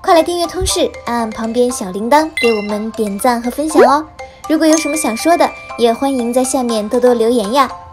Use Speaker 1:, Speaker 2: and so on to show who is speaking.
Speaker 1: 快来订阅通识，按旁边小铃铛给我们点赞和分享哦。如果有什么想说的，也欢迎在下面多多留言呀。